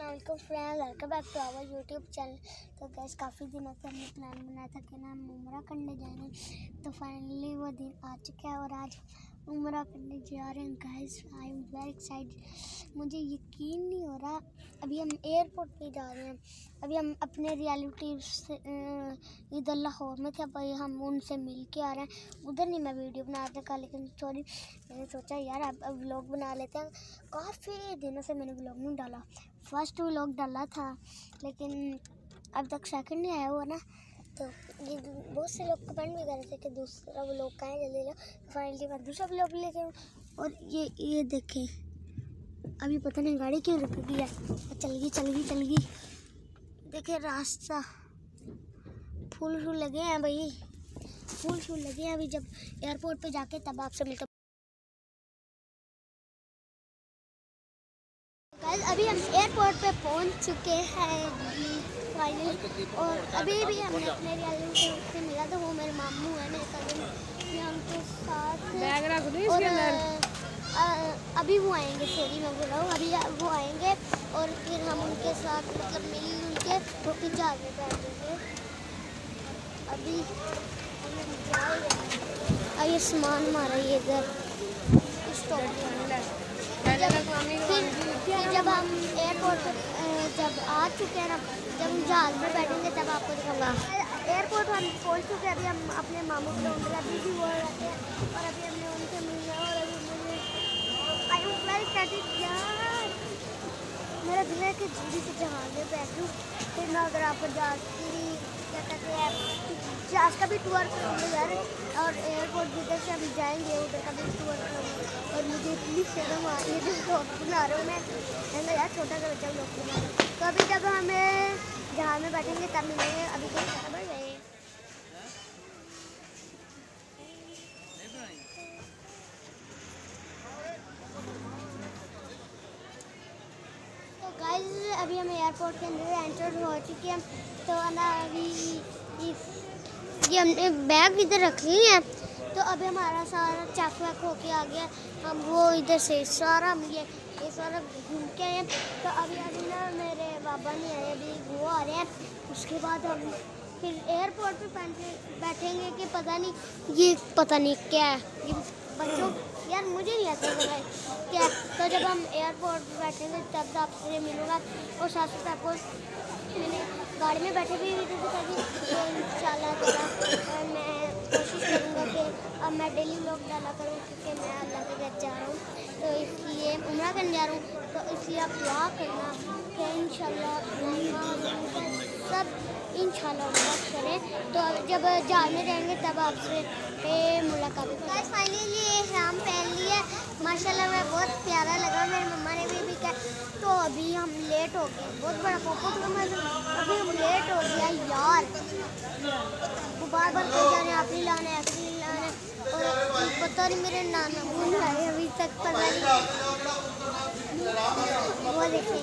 अस्सलाम friends, welcome back to our YouTube channel. तो guys काफ़ी दिनों से हमने प्लान बनाया था कि ना हम उम्रा करने जाएंगे, तो फाइनली वो दिन आ चुका है और आज उम्रा करने जा रहे हैं। Guys I am very excited, मुझे यकीन नहीं हो रहा। अभी हम एयरपोर्ट पे जा रहे हैं। अभी हम अपने रियलिटीव से इधर लाहौर में थे, अभी हम उनसे मिल के आ रहे हैं। उधर नहीं मैं वीडियो बना रहा था, लेकिन सॉरी मैंने सोचा यार अब व्लॉग बना लेते हैं। काफ़ी दिनों से मैंने व्लॉग नहीं डाला। फर्स्ट व्लॉग डाला था लेकिन अब तक सेकंड नहीं आया हुआ ना, तो ये बहुत से लोग कमेंट भी कर रहे थे कि दूसरा व्लॉग कहाँ है, जल्दी लो। फाइनली मैं दूसरा व्लॉग लेके हूँ। और ये देखें, अभी पता नहीं गाड़ी क्यों रुक गई है। चल गई देखे रास्ता फूल लगे हैं भाई, फूल लगे हैं। अभी जब एयरपोर्ट पे जाके तब आपसे मिलता। अभी हम एयरपोर्ट पे पहुंच चुके हैं फाइनली, और अभी भी हमने अपने रियलिटी से मिला था। वो मेरे मामू है, मेरे कज़न, उनके साथ। और अभी वो आएंगे, फेरी में बोला हूँ, अभी वो आएंगे और फिर हम उनके साथ मतलब मिल उनके वो फिर जहाज़ में बैठेंगे। अभी ये सामान हमारा ये इधर स्टॉप। फिर जब हम एयरपोर्ट जब आ चुके हैं ना, जब हम जहाज़ में बैठेंगे तब आपको दिखाऊंगा। एयरपोर्ट हम पहुंच चुके हैं। अभी हम अपने मामू के ढूंढ रहे, अभी भी वो रहते हैं और अभी हमने उनसे मिलना है। और अभी यार मेरा दिल है कि जल्दी से जहाज़ में बैठूँ, फिर मैं अगर आपको जहाज़ की क्या कहते हैं जहाज़ का भी टूर करूँगा यार, और एयरपोर्ट जिधर से हम जाएंगे उधर का भी टूर करूँगा। और मुझे इतनी शर्म आ रही है जो ब्लॉग बना रहा हूँ मैं यार, छोटा सा बच्चा ब्लॉग बना रहा हूँ। तो अभी जब हमें जहाज़ में बैठेंगे तब मिलेंगे। अभी तो खबर है। तो गाइस अभी हम एयरपोर्ट के अंदर एंटर हो चुके हैं। तो अभी ये हमने बैग इधर रख ली है, तो अभी हमारा सारा चेक वेक होके आ गया। हम वो इधर से सारा ये सारा घूम के आए। तो अभी ना मेरे बाबा नहीं आए, अभी वो आ रहे हैं। उसके बाद हम फिर एयरपोर्ट पे बैठेंगे कि पता नहीं क्या है ये बच्चों, यार मुझे नहीं आता क्या। तो जब हम एयरपोर्ट पे बैठेंगे तब आपसे मिलूँगा। और साथ साथ आपको मैंने गाड़ी में बैठे भी तो इंशाल्लाह ताला मैं कोशिश करूँगा कि अब मैं डेली व्लॉग डाला करूँ, क्योंकि मैं अल्लाह के घर जा रहा हूँ, तो इसलिए उम्रा करने जा रहा हूँ। तो इसलिए आप दुआ करना कि इंशाल्लाह सब इंशाल्लाह बात करें। तो जब जहाज़ में रहेंगे तब आपसे मुलाकात होगी। फाइनली ये शाम पहन ली है, माशाल्लाह मैं बहुत प्यारा लगा। मेरी मम्मा ने भी कहा। तो अभी हम लेट हो गए, बहुत बड़ा फोटो तो अभी हम लेट हो गया यार। वो बार कह जा रहे हैं आप नहीं लाना है, ऐसे नहीं लाना है, और पता नहीं मेरे नाना भूल रहे अभी तक पता नहीं। वो देखिए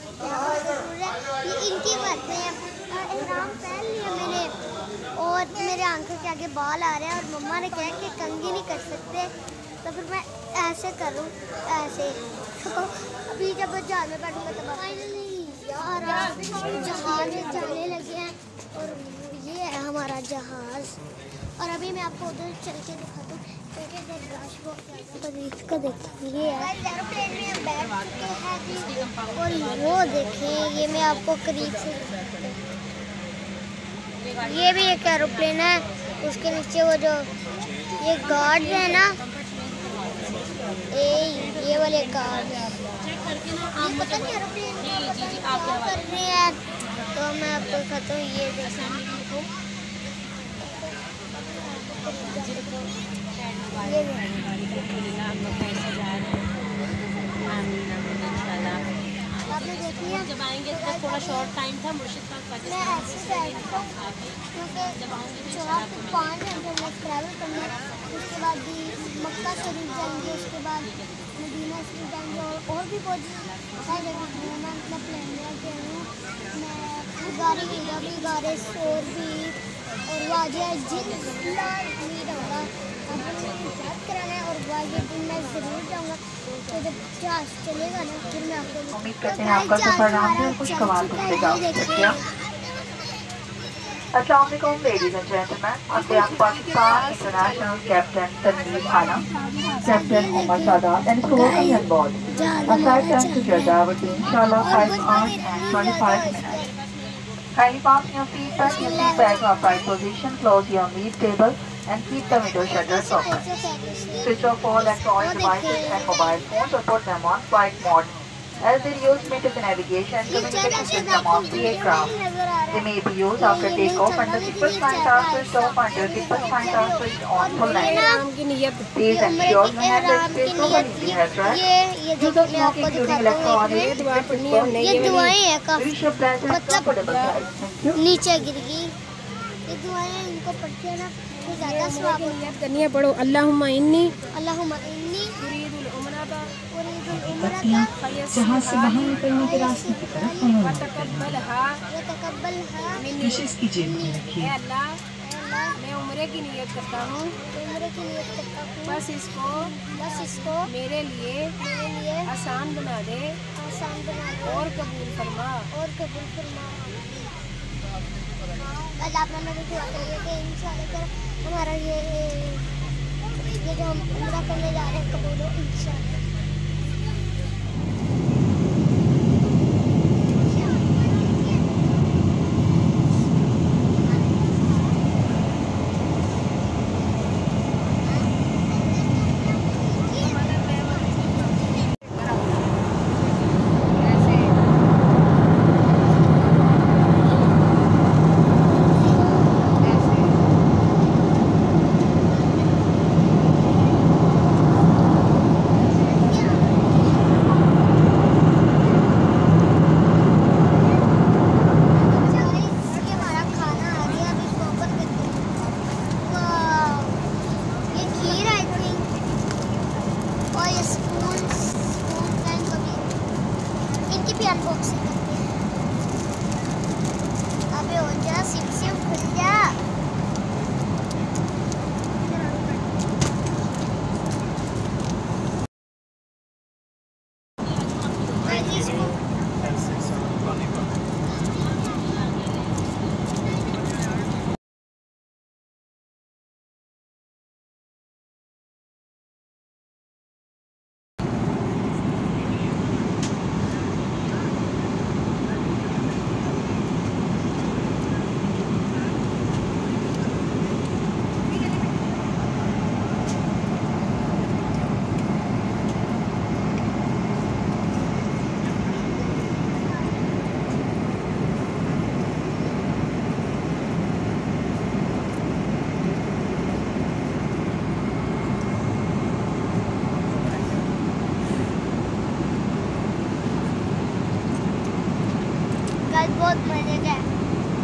ये इनकी बातें हैं। एहराम पहन लिया मैंने और मेरे आंखों के आगे बाल आ रहे हैं, और मम्मा ने कहा कि कंघी नहीं कर सकते, तो फिर मैं ऐसे करूँ ऐसे। तो अभी जब जहाज़ में बैठूँगा तब फाइनली यार जहाज़ में चलने लगे हैं, और ये है हमारा जहाज़। और अभी मैं आपको उधर चल के दिखाता हूँ, क्योंकि जब रश तो इसका देखिए ये है एरोप्लेन में हम बैठ चुके हैं। और वो देखें, ये मैं आपको करीब से, ये भी एक एरोप्लेन है। उसके नीचे वो जो ये गार्ड है ना, ये वाले गार्ड पता नहीं एरोप्लेन कर रहे हैं। तो मैं आपको दिखाता हूँ, ये देखिए आपने देखी है। जब आएंगे तो थोड़ा शॉर्ट टाइम था मुर्शिद का, मैं ऐसे बैठता हूँ क्योंकि 4 से 5 घंटे में ट्रैवल करना है। उसके बाद भी मक्का शरीफ जाएंगे, उसके बाद मदीना शरीफ जाएंगे, और भी बहुत सारी जगह घूमना मतलब प्लान में गई हूँ मैं। गारे शोर भी और वाजिया जिला मीर होगा याद कराना है, और ये दिन मैं ज़रूर जाऊँगा। तो जब जहाज़ चलेगा ना फिर मैं आपको उम्मीद करते हैं आपका सफर आराम से कुछ कमाल गुजरेगा। शुक्रिया। Assalamualaikum, ladies and gentlemen. On behalf of Pakistan International Captain Tanveer Khanna, Captain Omar Sadat, and to welcome you on board. Our flight time to Jeddah will be inshallah 5 hours and 25 minutes. Kindly fasten your seatbelt, your seat back to upright position, close your lead table, and keep the window shutters open. Switch off all electronic devices and mobile phones or put them on flight mode, as they use means the navigation and communication system of the aircraft. They may be used after takeoff and the seatbelt signs are switched off and the seatbelt signs are switched on full length. Please ensure your hand is placed properly in the headrest. Use of smoking during electronic ये दुआएं हैं काफी, Wish your pleasant and comfortable flight. Thank you. नीचे गिर गई। ये दुआएं इनको पढ़ते हैं ना तो ज़्यादा सवाब होता है। करनी है, पढ़ो अल्लाहुम्मा इन्नी अल्लाहुम्मा इन्नी उरीदुल उमरता उरीदुल उमरता जहाँ से वहाँ निकलने के रास्ते की तरफ व तकब्बलहा वतकब्बलहा मिन्नी इसकी जेब में रखिए। ए अल्लाह मैं उम्रे की नियत करता हूँ, उम्र की नियत करता हूँ, बस इसको मेरे लिए आसान बना दे आसान बना दो और कबूल फरमा। अल्लाह अपना मेरे दुआ करिए कि इंशाल्लाह कर हमारा ये जो हम उम्रा करने जा रहे हैं कबूल हो इंशाल्लाह। अनबॉक्सिंग करते हैं। अबे हो जा सिम खुल जा। बहुत मजे का है।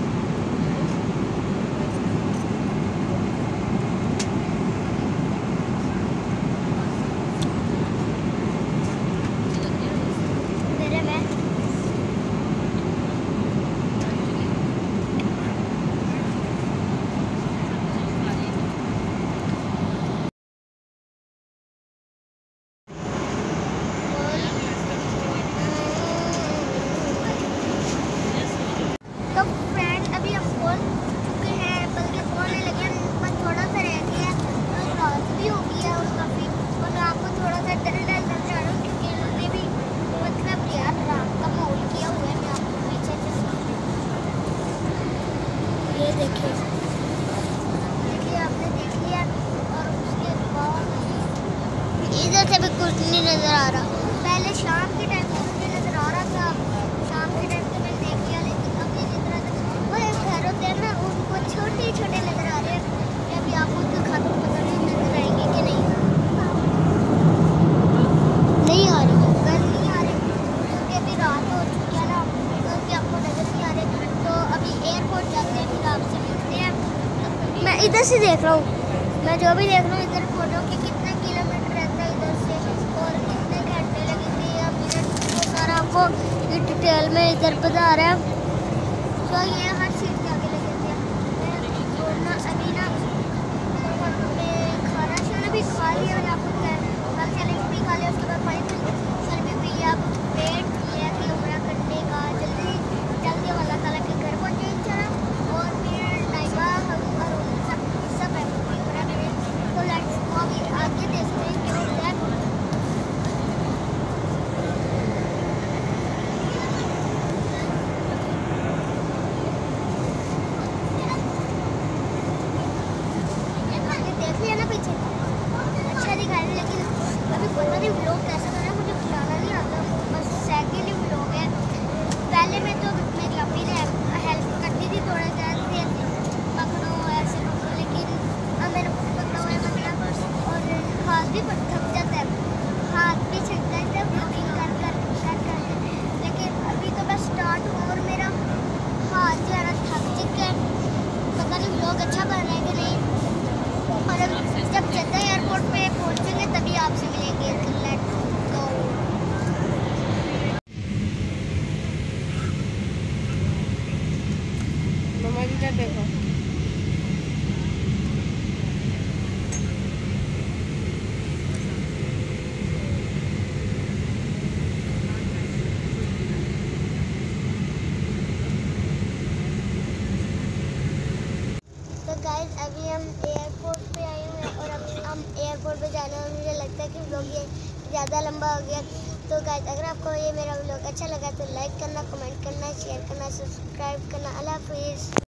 देखिए आपने देख लिया और उसके बाद इधर से भी कुछ नहीं नज़र आ रहा। पहले शाम के टाइम कुछ नहीं नज़र आ रहा था, शाम के टाइम से मैंने देख लिया, लेकिन अभी जिस तरह वो घर होते हैं ना उनको छोटे छोटे नज़र आ रहे हैं। अभी आपको दिखा दो, पता नहीं नज़र आएंगे कि नहीं आ रही घर नहीं आ रहे क्योंकि अभी रात हो चुकी है ना, क्योंकि आपको नज़र नहीं आ रहे। तो अभी एयरपोर्ट जाते हैं, फिर आपसे मिलते हैं। मैं इधर से देख रहा हूँ, मैं जो भी देख रहा हूँ इधर फोटो कि कितना किलोमीटर रहता है इधर से और कितने घंटे लगेंगे या मिनट, वो सारा आपको डिटेल में इधर बता रहा है। तो ये हर चीज़ के आगे लगेंगे। और ना अभी ना खाना शाना भी खा लिया मैंने आपको इधर देखो। तो गाइस अभी हम एयरपोर्ट पे आए हुए हैं और हम एयरपोर्ट पे जाना है। मुझे लगता है कि व्लॉग ये ज़्यादा लंबा हो गया। तो गाइस अगर आपको ये मेरा व्लॉग अच्छा लगा तो लाइक करना, कमेंट करना, शेयर करना, सब्सक्राइब करना। अल्लाह हाफिज़।